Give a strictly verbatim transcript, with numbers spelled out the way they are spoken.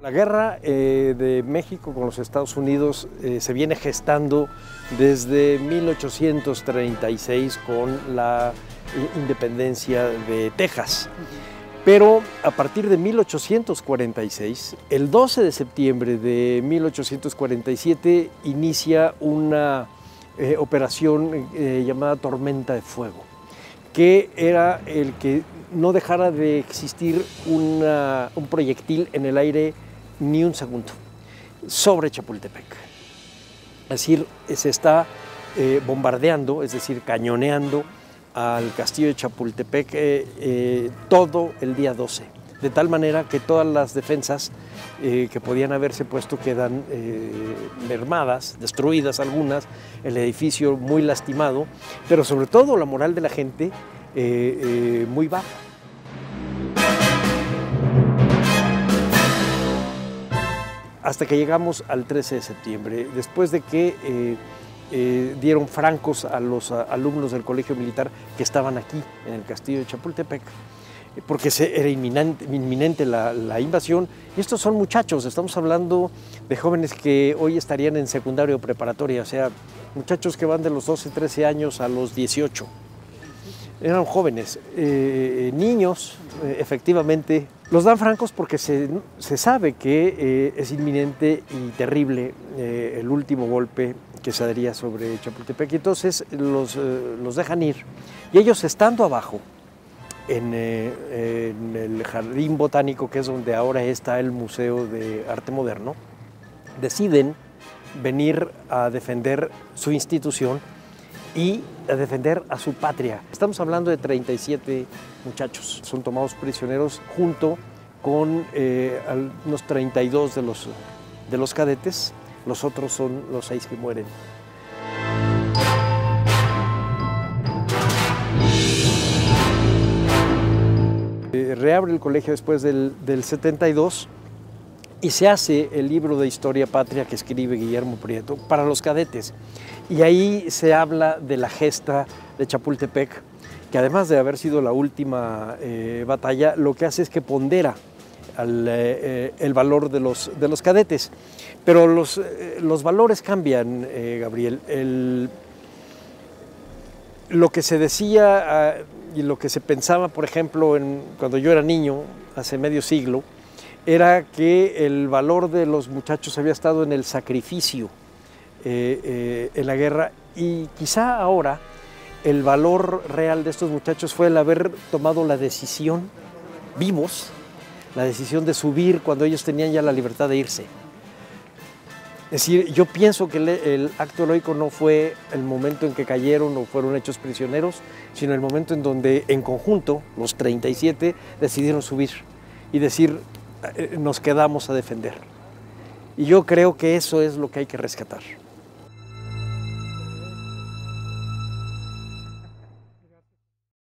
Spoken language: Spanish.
La guerra eh, de México con los Estados Unidos eh, se viene gestando desde mil ochocientos treinta y seis con la independencia de Texas. Pero a partir de mil ochocientos cuarenta y seis, el doce de septiembre de mil ochocientos cuarenta y siete, inicia una eh, operación eh, llamada Tormenta de Fuego, que era el que no dejara de existir una, un proyectil en el aire ni un segundo sobre Chapultepec. Es decir, se está eh, bombardeando, es decir, cañoneando al castillo de Chapultepec eh, eh, todo el día doce, de tal manera que todas las defensas eh, que podían haberse puesto quedan eh, mermadas, destruidas algunas, el edificio muy lastimado, pero sobre todo la moral de la gente eh, eh, muy baja. Hasta que llegamos al trece de septiembre, después de que eh, eh, dieron francos a los a, alumnos del colegio militar que estaban aquí, en el castillo de Chapultepec, porque se, era inminente, inminente la, la invasión. Y estos son muchachos, estamos hablando de jóvenes que hoy estarían en secundaria o preparatoria, o sea, muchachos que van de los doce, trece años a los dieciocho. Eran jóvenes, eh, niños, eh, efectivamente. Los dan francos porque se, se sabe que eh, es inminente y terrible eh, el último golpe que se daría sobre Chapultepec. Y entonces los, eh, los dejan ir. Y ellos, estando abajo, en, eh, en el Jardín Botánico, que es donde ahora está el Museo de Arte Moderno, deciden venir a defender su institución y a defender a su patria. Estamos hablando de treinta y siete muchachos. Son tomados prisioneros junto con eh, unos treinta y dos de los, de los cadetes. Los otros son los seis que mueren. Eh, reabre el colegio después del, del setenta y dos y se hace el libro de Historia Patria que escribe Guillermo Prieto para los cadetes. Y ahí se habla de la gesta de Chapultepec, que además de haber sido la última eh, batalla, lo que hace es que pondera al, eh, el valor de los, de los cadetes. Pero los, eh, los valores cambian, eh, Gabriel. El, lo que se decía eh, y lo que se pensaba, por ejemplo, en, cuando yo era niño, hace medio siglo, era que el valor de los muchachos había estado en el sacrificio eh, eh, en la guerra, y quizá ahora el valor real de estos muchachos fue el haber tomado la decisión, vivos, la decisión de subir cuando ellos tenían ya la libertad de irse. Es decir, yo pienso que el, el acto heroico no fue el momento en que cayeron o fueron hechos prisioneros, sino el momento en donde en conjunto, los treinta y siete, decidieron subir y decir, nos quedamos a defender. Y yo creo que eso es lo que hay que rescatar.